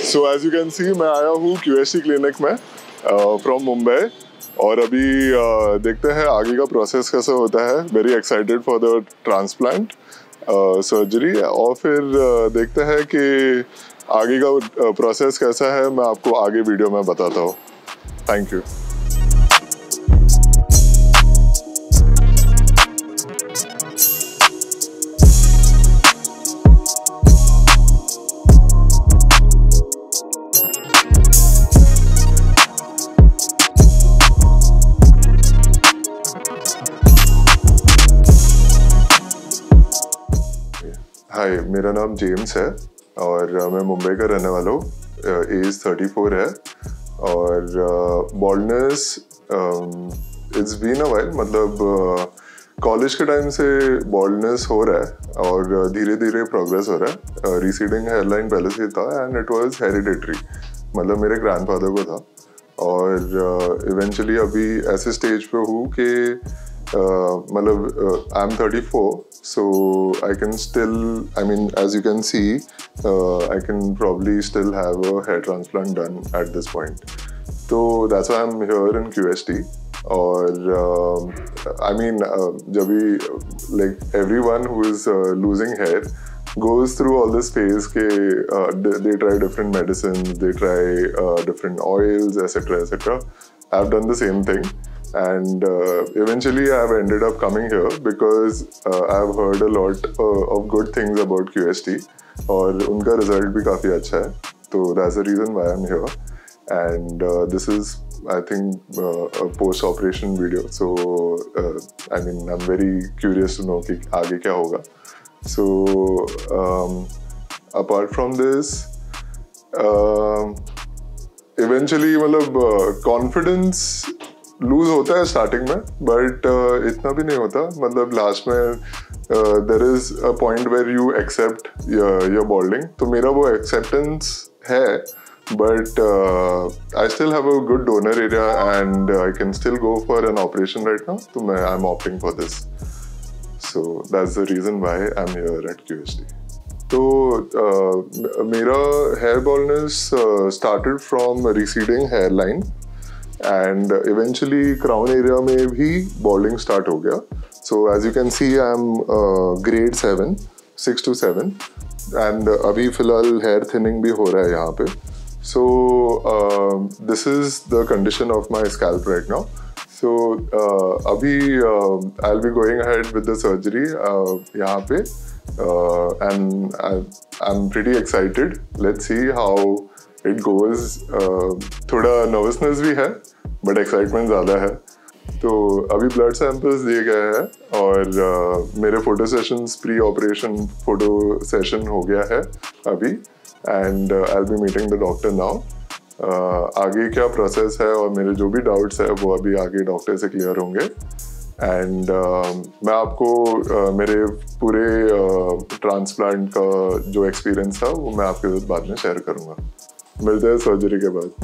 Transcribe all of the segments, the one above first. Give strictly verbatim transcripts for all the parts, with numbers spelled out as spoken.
So as you can see मैं आया हूँ क्यूएसटी क्लिनिक में फ्रॉम मुंबई और अभी uh, देखते हैं आगे का प्रोसेस कैसा होता है. Very excited for the transplant surgery और फिर uh, देखते हैं कि आगे का प्रोसेस uh, कैसा है. मैं आपको आगे वीडियो में बताता हूँ. Thank you. हाय, मेरा नाम जेम्स है और मैं मुंबई का रहने वाला हूँ. एज थर्टी फोर है और baldness it's been a while. मतलब कॉलेज के टाइम से बॉल्डनेस हो रहा है और धीरे धीरे प्रोग्रेस हो रहा है. रिसीडिंग हेयरलाइन पहले से था एंड इट वाज हेरिडिटरी. मतलब मेरे ग्रैंडफादर को था और इवेंचुअली uh, अभी ऐसे स्टेज पे हूँ कि मतलब I am thirty four. So I can still, I mean, as you can see, uh, I can probably still have a hair transplant done at this point. So that's why I'm here in Q S T. Or, uh, I mean, uh, jab bhi, like everyone who is uh, losing hair goes through all this phase ke, uh, they, they try different medicines, they try uh, different oils, et cetera, et cetera. I've done the same thing. And uh, eventually I've ended up coming here because uh, I've heard a lot uh, of good things about Q S T और उनका result भी काफ़ी अच्छा है. तो that's the reason why I'm here. And uh, this is, I think, uh, a post-operation video. So uh, I mean, I'm very curious to know कि आगे क्या होगा. So um, apart from this, uh, eventually मतलब uh, confidence lose होता है starting में, but uh, इतना भी नहीं होता. मतलब लास्ट में there is a point where you accept your balding. तो मेरा वो एक्सेप्टेंस है, but I still have a good donor area and I can still go for an operation right now. तो मैं I am opting for this. So that's the reason why I am here at QST. तो uh, मेरा hair baldness started from receding hair line and eventually crown area में भी balding start हो गया. So as you can see I am uh, grade seven, six to seven and uh, अभी फिलहाल hair thinning भी हो रहा है यहाँ पे. So uh, this is the condition of my scalp right now. So uh, अभी uh, I'll be going ahead with the surgery uh, यहाँ पे uh, and I, I'm pretty excited. Let's see how it goes. uh, थोड़ा nervousness भी है but excitement ज़्यादा है. तो अभी ब्लड सैंपल्स दिए गए हैं और uh, मेरे photo sessions pre operation photo session हो गया है अभी and I will be meeting the doctor now. आगे क्या प्रोसेस है और मेरे जो भी डाउट्स है वो अभी आगे डॉक्टर से क्लियर होंगे. एंड uh, मैं आपको uh, मेरे पूरे ट्रांसप्लांट uh, का जो एक्सपीरियंस था वो मैं आपके साथ बाद में शेयर करूँगा. मिलते हैं सर्जरी के बाद.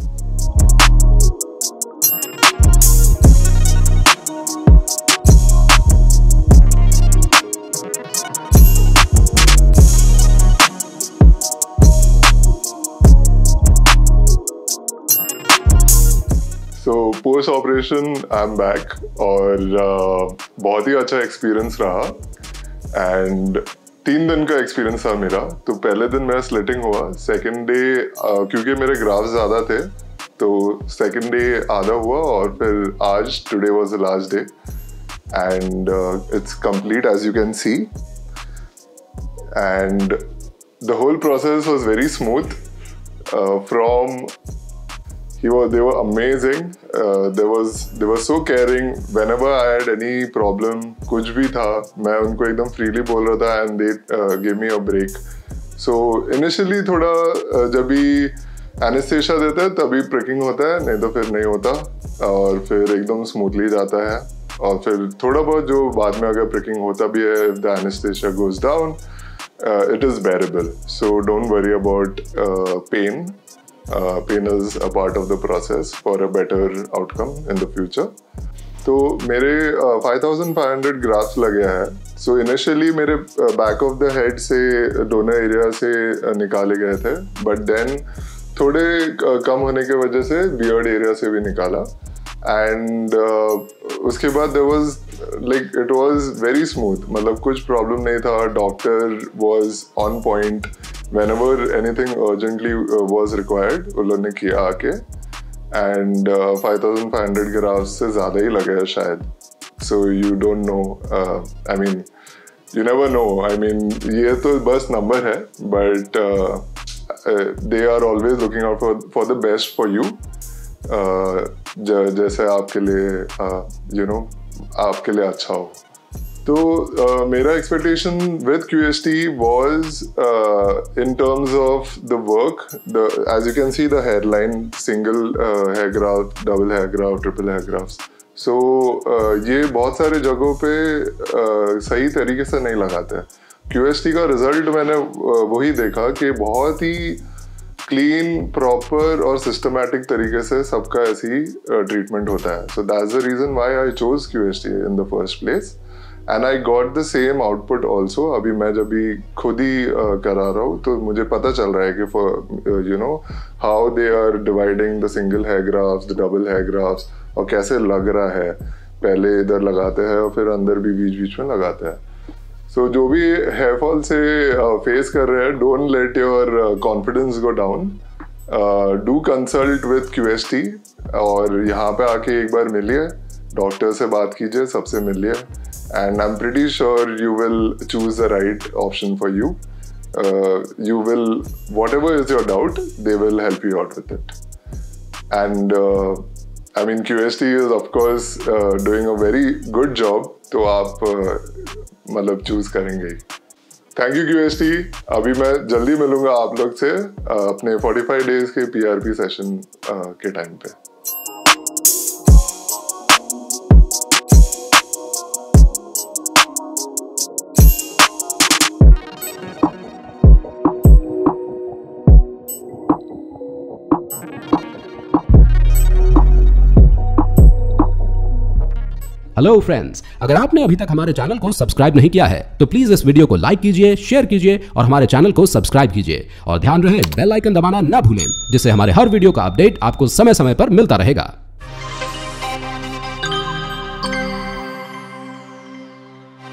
So post operation I am back और uh, बहुत ही अच्छा एक्सपीरियंस रहा. एंड तीन दिन का एक्सपीरियंस था मेरा. तो पहले दिन मेरा स्लिटिंग हुआ. सेकेंड डे uh, क्योंकि मेरे ग्राफ्स ज़्यादा थे तो सेकेंड डे आधा हुआ और फिर आज today was the last day and it's complete as you can see. And the whole process was very smooth from He was, they were amazing. Uh, there was, they were so caring. Whenever I had any problem, कुछ भी था, मैं उनको एकदम freely बोल रहा था and they uh, gave me a break. So initially थोड़ा uh, जब भी anesthesia देते हैं तभी pricking होता है, नहीं तो फिर नहीं होता और फिर एकदम smoothly जाता है. और फिर थोड़ा बहुत जो बाद में अगर pricking होता भी है, if the anesthesia goes down, uh, it is bearable. So don't worry about uh, pain. Uh, pain is a part of the process for a better outcome in the future. तो मेरे five thousand five hundred grafts लगे हैं. So initially मेरे back of the head से donor area से निकाले गए थे, बट देन थोड़े कम होने की वजह से बियर्ड एरिया से भी निकाला एंड uh, उसके बाद there was like it was very smooth, मतलब कुछ प्रॉब्लम नहीं था. Doctor was on point whenever anything urgently was required. उन्होंने किया आके and five thousand five hundred grafts से ज़्यादा ही लगे शायद. So you don't know, I mean you never know. I mean ये तो बस नंबर है, but they are always looking out for for the best for you. जैसे आपके लिए यू नो आपके लिए अच्छा हो. तो uh, मेरा expectation with Q S T was uh, in terms of the work. The as you can see the hairline, single uh, hair graft, double hair graft, triple hair grafts. So uh, ये बहुत सारे जगहों पे uh, सही तरीके से नहीं लगाते. Q S T का रिजल्ट मैंने uh, वही देखा कि बहुत ही क्लीन, प्रॉपर और सिस्टमैटिक तरीके से सबका ऐसी ट्रीटमेंट uh, होता है. So that's the reason why I chose Q S T in the first place and I got the same output also. अभी मैं जब भी खुद ही uh, करा रहा हूँ तो मुझे पता चल रहा है कि for you know how they are dividing the single hair grafts, the double hair grafts, और कैसे लग रहा है. पहले इधर लगाते हैं और फिर अंदर भी बीच बीच में लगाते हैं. सो so, जो भी हेयर फॉल से फेस uh, कर रहे हैं, don't let your confidence go down. Do consult with Q S T और यहाँ पे आके एक बार मिलिए, डॉक्टर से बात कीजिए, सबसे मिलिए and I am pretty sure you will choose the right option for you. You will whatever is your doubt, they will help you out with it. And I mean Q S T is of course doing a very good job. तो आप uh, मतलब choose करेंगे. Thank you Q S T. अभी मैं जल्दी मिलूंगा आप लोग से अपने पैंतालीस डेज के P R P सेशन के टाइम पे. हेलो फ्रेंड्स, अगर आपने अभी तक हमारे चैनल को सब्सक्राइब नहीं किया है तो प्लीज इस वीडियो को लाइक कीजिए, शेयर कीजिए और हमारे चैनल को सब्सक्राइब कीजिए. और ध्यान रहे बेल आइकन दबाना ना भूलें, जिससे हमारे हर वीडियो का अपडेट आपको समय समय पर मिलता रहेगा.